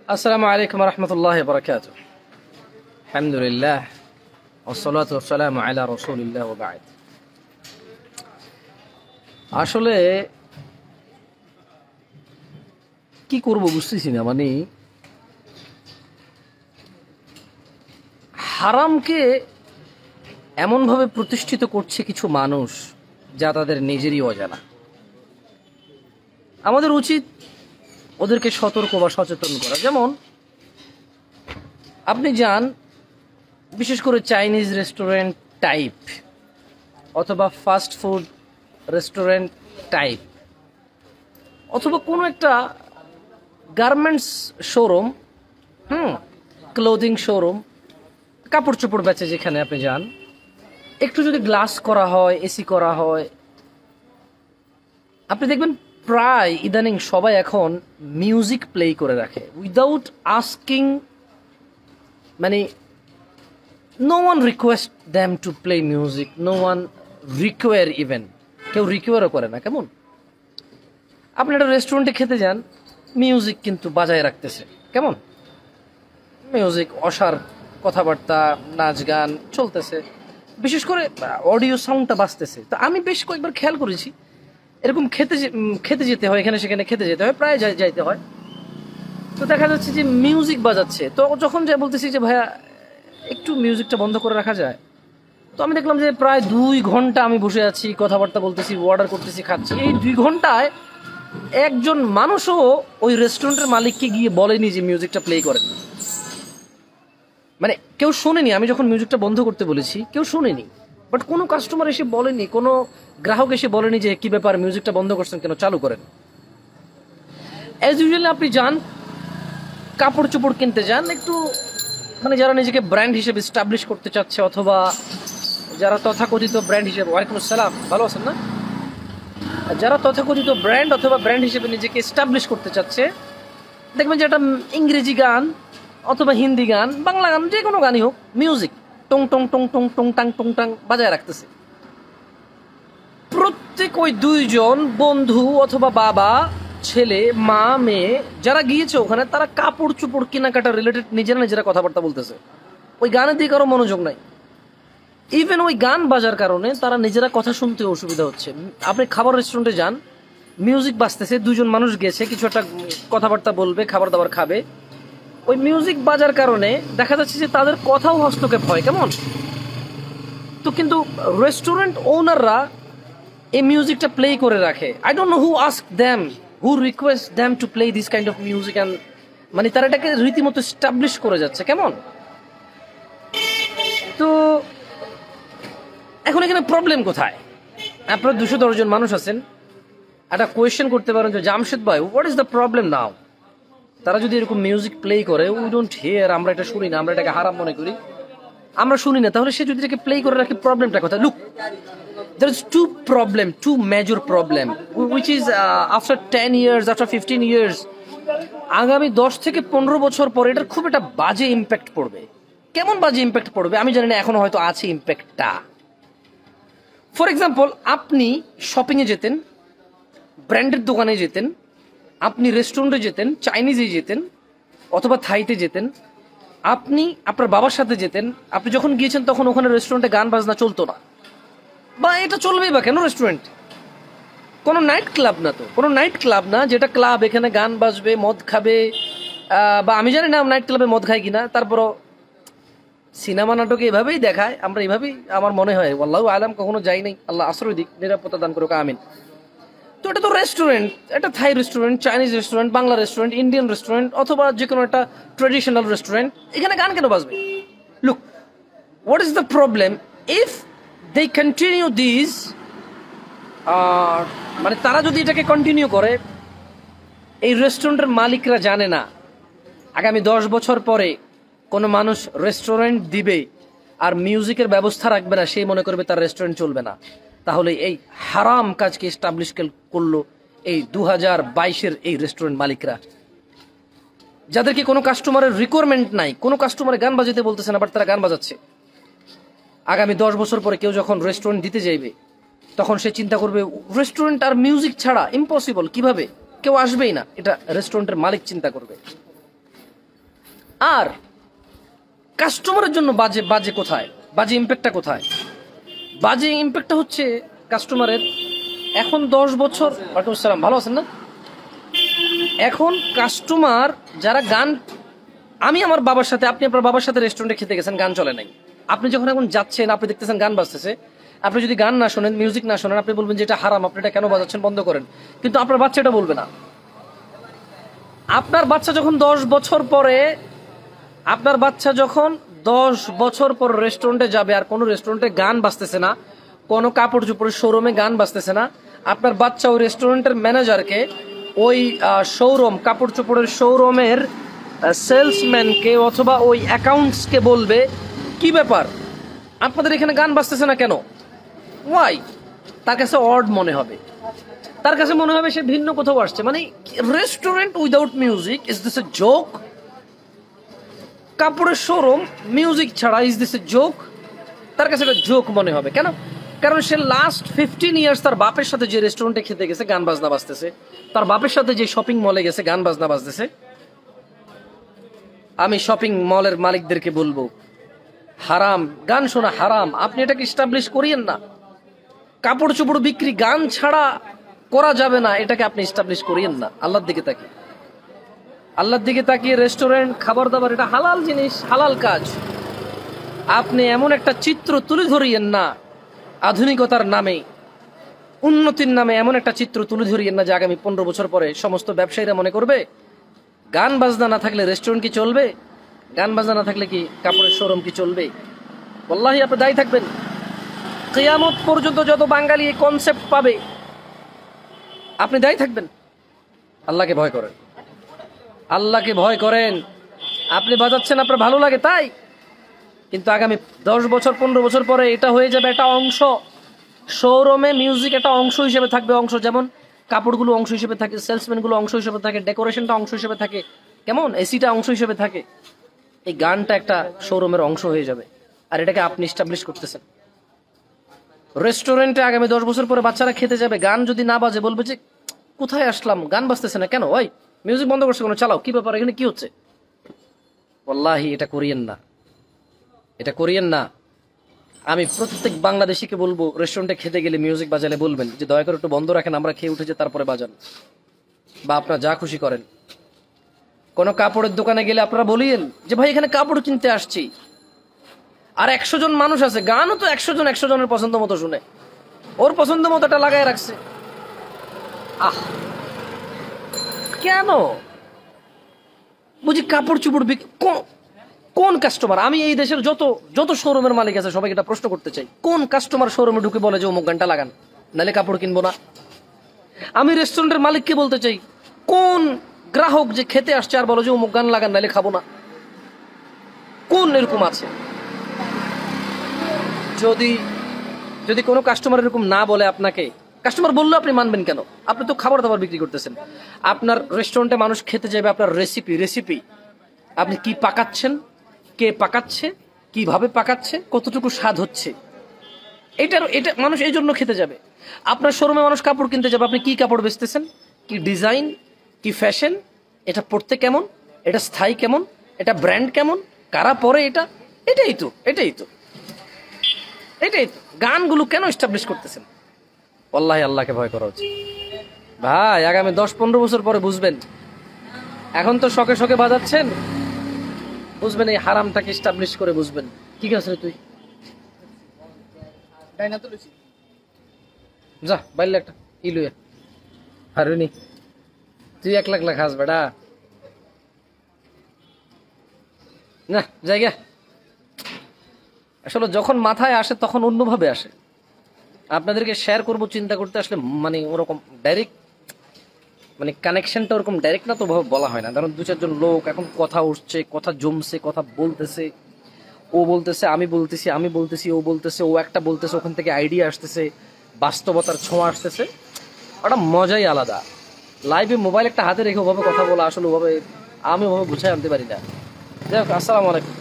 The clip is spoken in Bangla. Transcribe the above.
আসসালামু আলাইকুম ওয়া রাহমাতুল্লাহি ওয়া বারাকাতুহু। আলহামদুলিল্লাহ ওয়াসসালাতু ওয়াসসালামু আলা রাসূলিল্লাহ ওয়া বা'দ। আসলে কি করব বুঝতেছি না, মানে হারামকে এমনভাবে প্রতিষ্ঠিত করছে কিছু মানুষ যা তাদের নিজেরই অজানা। আমাদের উচিত ওদেরকে সতর্ক বা সচেতন করা। যেমন আপনি যান বিশেষ করে চাইনিজ রেস্টুরেন্ট টাইপ অথবা ফাস্ট ফুড রেস্টুরেন্ট টাইপ অথবা কোনো একটা গার্মেন্টস শোরুম, ক্লোদিং শোরুম, কাপড় চোপড় বেচে যেখানে আপনি যান, একটু যদি গ্লাস করা হয়, এসি করা হয়, আপনি দেখবেন প্রায় ইদানিং সবাই এখন মিউজিক প্লে করে রাখে উইদাউট আস্কিং, মানে no one request them to play music, no one require, even কেউ রিকোয়ারও করে না। কেমন আপনি একটা রেস্টুরেন্টে খেতে যান, মিউজিক কিন্তু বাজায় রাখতেছে, কেমন মিউজিক, অসার কথাবার্তা, নাচ গান চলতেছে, বিশেষ করে অডিও সাউন্ডটা বাজতেছে। তো আমি বেশ কয়েকবার খেয়াল করেছি এরকম খেতে যেতে হয়, এখানে সেখানে খেতে যেতে হয়, প্রায় যাইতে হয়। তো দেখা যাচ্ছে যে মিউজিক বাজাচ্ছে, তো যখন যাই বলতেছি যে ভাইয়া একটু মিউজিকটা বন্ধ করে রাখা যায়, তো আমি দেখলাম যে প্রায় 2 ঘন্টা আমি বসে আছি, কথাবার্তা বলতেছি, অর্ডার করতেছি, খাচ্ছি। এই 2 ঘন্টায় একজন মানুষও ওই রেস্টুরেন্টের মালিককে গিয়ে বলেনি যে মিউজিকটা প্লে করেন, মানে কেউ শোনেনি। আমি যখন মিউজিকটা বন্ধ করতে বলেছি কেউ শোনেনি, বাট কোনো কাস্টমার এসে বলেনি, কোনো গ্রাহক এসে বলেনি যে কি ব্যাপার মিউজিকটা বন্ধ করছেন কেন, চালু করেন। অ্যাজ ইউজুয়ালি আপনি যান, কাপড় চোপড় কিনতে যান, একটু মানে যারা নিজেকে ব্র্যান্ড হিসেবে এস্টাবলিশ করতে চাচ্ছে অথবা যারা তথাকথিত ব্র্যান্ড হিসেবে, ওয়ালাইকুম আসসালাম, ভালো আছেন না, যারা তথাকথিত ব্র্যান্ড অথবা ব্র্যান্ড হিসেবে নিজেকে এস্টাবলিশ করতে চাচ্ছে, দেখবেন যে একটা ইংরেজি গান অথবা হিন্দি গান, বাংলা গান, যে কোনো গানই হোক, মিউজিক টং টং টং টং টং টাং টং টাং বাজায় রাখতেছে। প্রত্যেক ওই 2 জন বন্ধু অথবা বাবা, ছেলে, মা, মেয়ে যারা গিয়েছে ওখানে, তারা কাপড় চোপড় কেনাকাটা রিলেটেড নিজেরা কথাবার্তা বলতেছে, ওই গানের দিকে কারো মনোযোগ নাই। ইভেন ওই গান বাজার কারণে তারা নিজেরা কথা শুনতে অসুবিধা হচ্ছে। আপনি খাবার রেস্টুরেন্টে যান, মিউজিক বাজতেছে, 2 জন মানুষ গেছে, কিছু একটা কথাবার্তা বলবে, খাবার দাবার খাবে, ওই মিউজিক বাজার কারণে দেখা যাচ্ছে যে তাদের কথাও হস্তক্ষেপ হয়, কেমন। তো কিন্তু রেস্টুরেন্ট ওনাররা এই মিউজিকটা প্লে করে রাখে। I don't know who ask them, who request them to play this kind of music, and মানে তারা এটাকে রীতিমতো এস্টাবলিশ করে যাচ্ছে, কেমন। তো এখন এখানে প্রবলেম কোথায়? আপনারা 210 জন মানুষ আছেন, একটা কোয়েশ্চেন করতে পারেন যে জামশেদ ভাই, what is the problem now? তারা যদি এরকম মিউজিক প্লে করে, উই ডোন্ট হিয়ার, আমরা এটা শুনি না, আমরা এটাকে হারাম মনে করি, আমরা শুনি না, তাহলে সে যদি এটাকে প্লে করে রাখে, প্রবলেমটা কোথায়? Look, there is two major problem which is after 10 years, after 15 years, আগামী 10 থেকে 15 বছর পরে এটার খুব একটা বাজে ইম্প্যাক্ট পড়বে। কেমন বাজে ইম্প্যাক্ট পড়বে আমি জানি না, এখনো হয়তো আছে ইম্প্যাক্টটা। ফর এক্সাম্পল, আপনি শপিংয়ে যেতেন, ব্র্যান্ডের দোকানে যেতেন, আপনি রেস্টুরেন্টে যেতেন, চাইনিজে যেতেন অথবা থাইতে যেতেন, আপনি আপনার বাবার সাথে যেতেন, আপনি যখন গিয়েছেন তখন ওখানে রেস্টুরেন্টে গান বাজনা চলতো না, বা এটা চলবেই বা কেন? রেস্টুরেন্ট কোনো নাইট ক্লাব না, তো কোনো নাইট ক্লাব না যেটা ক্লাব, এখানে গান বাজবে, মদ খাবে, বা আমি জানি না নাইট ক্লাবে মদ খায় কিনা, তারপরও সিনেমা নাটকে এভাবেই দেখায়, আমরা এভাবেই, আমার মনে হয়, আল্লাহু আলাম, কখনো যাই নাই, আল্লাহ আশ্রয় দিক, নিরাপত্তা দান করুক, আমিন। তো এটা তো রেস্টুরেন্ট, এটা Thai restaurant, Chinese restaurant, Bangla restaurant, Indian restaurant অথবা যে কোনো একটা ট্রেডিশনাল রেস্টুরেন্ট, এখানে গান কেন বাজবে? Look, what is the problem if they continue this, মানে তারা যদি এটাকে কন্টিনিউ করে, এই রেস্টুরেন্টের মালিকরা জানে না আগামী 10 বছর পরে কোনো মানুষ রেস্টুরেন্ট দিবে আর মিউজিকের ব্যবস্থা রাখবে না, সেই মনে করবে তার রেস্টুরেন্ট চলবে না। তাহলে এই হারাম কাজকে এস্টাবলিশ করলো এই 2022-এর এই রেস্টুরেন্ট মালিকরা, যাদেরকে কোনো কাস্টমারের রিকোয়ারমেন্ট নাই, কোনো কাস্টমারে গান বাজাতে বলতেছে না, বাট তারা গান বাজাচ্ছে। আগামী 10 বছর পরে কেউ যখন রেস্টুরেন্ট দিতে যাইবে, তখন সে চিন্তা করবে রেস্টুরেন্ট আর মিউজিক ছাড়া ইম্পসিবল, কিভাবে, কেউ আসবেই না, এটা রেস্টুরেন্টের মালিক চিন্তা করবে। আর কাস্টমারের জন্য বাজে বাজে কোথায়, বাজে ইম্প্যাক্টটা কোথায়? বাজে ইম্প্যাক্টটা হচ্ছে কাস্টমারের এখন 10 বছর, ওয়ালাইকুম আসসালাম, ভালো আছেন না? এখন কাস্টমার যারা গান, আমি আমার বাবার সাথে, আপনি আপনার বাবার সাথে রেস্টুরেন্টে খেতে গেছেন, গান চলে নাই। আপনি যখন এখন যাচ্ছেন, আপনি দেখতেছেন গান বাজতেছে, আপনি যদি গান না শোনেন, মিউজিক না শোনেন, আপনি বলবেন যে এটা হারাম, আপনি এটা কেন বাজাচ্ছেন, বন্ধ করেন। কিন্তু আপনার বাচ্চা এটা বলবে না। আপনার বাচ্চা যখন 10 বছর পরে, আপনার বাচ্চা যখন 10 বছর পর রেস্টুরেন্টে যাবে আর কোনো রেস্টুরেন্টে গান বাজতেছে না, কোনো কাপড় চোপড়ের শোরুমে গান বাজতেছে না, আপনার বাচ্চা ওই রেস্টুরেন্টের ম্যানেজারকে, ওই শোরুম, কাপড় চোপড়ের শোরুমের সেলসম্যানকে অথবা ওই অ্যাকাউন্টসকে বলবে, কি ব্যাপার আপনাদের এখানে গান বাজতেছে না কেন, ওয়াই? তার কাছে অড মনে হবে, তার কাছে মনে হবে সে ভিন্ন কোথাও আসছে। মানে restaurant without music, is this a joke? কাপড়ের শোরুম মিউজিক ছাড়া, ইজ দিস এ জোক? তার কাছে একটা জোক মনে হবে। কেন? কারণ সে লাস্ট 15 ইয়ার্স তার বাপের সাথে যে রেস্টুরেন্টে খেতে গেছে, গান বাজনা বাজতেছে, তার বাপের সাথে যে শপিং মলে গেছে, গান বাজনা বাজতেছে। আমি শপিং মলের মালিকদেরকে বলবো, হারাম, গান শোনা হারাম, আপনি এটাকে এস্টাবলিশ করিয়েন না। কাপড় চোপড় বিক্রি গান ছাড়া করা যাবে না, এটাকে আপনি এস্টাবলিশ করিয়েন না। আল্লাহর দিকে তাকিয়ে, আল্লাহর দিকে তাকিয়ে রেস্টুরেন্ট, খাবার দাবার, এটা হালাল জিনিস, হালাল কাজ। আপনি এমন একটা চিত্র তুলে ধরিয়েন না আধুনিকতার নামে, উন্নতির নামে এমন একটা চিত্র তুলে ধরিয়েন না যে আগামী 15 বছর পরে সমস্ত ব্যবসায়ীরা মনে করবে গান বাজনা না থাকলে রেস্টুরেন্ট কি চলবে, গান বাজনা না থাকলে কি কাপড়ের শোরুম কি চলবে? ওয়াল্লাহি আপনি দায়ী থাকবেন। কিয়ামত পর্যন্ত যত বাঙালি এই কনসেপ্ট পাবে, আপনি দায়ী থাকবেন। আল্লাহকে ভয় করেন, আল্লাহকে ভয় করেন। আপনি বাজাচ্ছেন আপনার ভালো লাগে তাই, কিন্তু আগামী 10 বছর 15 বছর পরে এটা হয়ে যাবে একটা অংশ। শোরুমে মিউজিক একটা অংশ হিসেবে থাকবে, অংশ যেমন কাপড়গুলো অংশ হিসেবে থাকে, সেলসম্যানগুলো অংশ হিসেবে থাকে, ডেকোরেশনটা অংশ হিসেবে থাকে, কেমন এসিটা অংশ হিসেবে থাকে, এই গানটা একটা শোরুমের অংশ হয়ে যাবে। আর এটাকে আপনি এস্টাবলিশ করতেছেন। রেস্টুরেন্টে আগামী 10 বছর পরে বাচ্চারা খেতে যাবে, গান যদি না বাজে বলবে যে কোথায় আসলাম, গান বাজতেছে না কেন, ওই মিউজিক বন্ধ করছে কেন, চালাও, কি ব্যাপার, এখানে কি হচ্ছে? ওয়াল্লাহি এটা করিয়েন না, এটা করিয়েন না। আমি প্রত্যেক বাংলাদেশিকে বলবো, রেস্টুরেন্টে খেতে গেলে মিউজিক বাজালে বলবেন যে দয়া করে একটু বন্ধ রাখেন, আমরা খেয়ে উঠেছি তারপরে বাজান, বা আপনারা যা খুশি করেন। কোনো কাপড়ের দোকানে গেলে আপনারা বলিয়েন যে ভাই এখানে কাপড় কিনতে আসছি, আর 100 জন মানুষ আছে, গানও তো 100 জনের পছন্দ মতো শুনে, ওর পছন্দ মতো এটা লাগায় রাখছে। আহ, কেন বুঝি কাপড় চুপড় কোন কাস্টমার? আমি এই দেশের যত শোরুমের মালিক আছে সবাইকে এটা প্রশ্ন করতে চাই, কোন কাস্টমার শোরুমে ঢুকে বলে যে অমুক গানটা লাগান, নাহলে কাপড় কিনবো না? আমি রেস্টুরেন্টের মালিককে বলতে চাই, কোন গ্রাহক যে খেতে আসছে আর বলে যে অমুক গান লাগান নাহলে খাবো না? কোন এরকম আছে? যদি কোনো কাস্টমার এরকম না বলে আপনাকে, কাস্টমার বললে আপনি মানবেন কেন? আপনি তো খাবার দাবার বিক্রি করতেছেন। আপনার রেস্টুরেন্টে মানুষ খেতে যাবে, আপনার রেসিপি আপনি কি পাকাচ্ছেন, কে পাকাচ্ছে, কিভাবে পাকাচ্ছে, কতটুকু স্বাদ হচ্ছে, এটা মানুষ এই জন্য খেতে যাবে। আপনার শোরুমে মানুষ কাপড় কিনতে যাবে, আপনি কি কাপড় বেচতেছেন, কি ডিজাইন, কি ফ্যাশন, এটা পড়তে কেমন, এটা স্থায়ী কেমন, এটা ব্র্যান্ড কেমন, কারা পরে, এটাই তো গানগুলো কেন এস্টাবলিশ করতেছেন? ওয়াল্লাহি আল্লাহকে ভয় করা উচিত ভাই। আগামী 10-15 বছর পরে বুঝবেন, এখন তো শখে শখে বাজাচ্ছেন, বুঝবেন এই হারামটাকে এস্টাবলিশ করে বুঝবেন। কি আছে তুই যা বাইলে একটা ইলুয়া হারুনি, তুই 1 লাখ খাস বেটা না জায়গা। আসলে যখন মাথায় আসে তখন অন্যভাবে আসে। আপনাদেরকে শেয়ার করবো চিন্তা করতে আসলে মানে ওরকম ডাইরেক্ট, মানে কানেকশনটা ওরকম ডাইরেক্ট না তো বলা হয় না। কারণ 2-4 জন লোক এখন কথা উঠছে, কথা জমছে, কথা বলতেছে, ও বলতেছে, আমি বলতেছি, ও বলতেছে, ও একটা বলতেছে, ওখান থেকে আইডিয়া আসতেছে, বাস্তবতার ছোঁয়া আসতেছে, ওটা মজাই আলাদা। লাইভে মোবাইল একটা হাতে রেখে ওভাবে কথা বলা আসলে ওভাবে আমি ওভাবে বুঝাই আনতে পারি না। যাই হোক, আসসালামু আলাইকুম।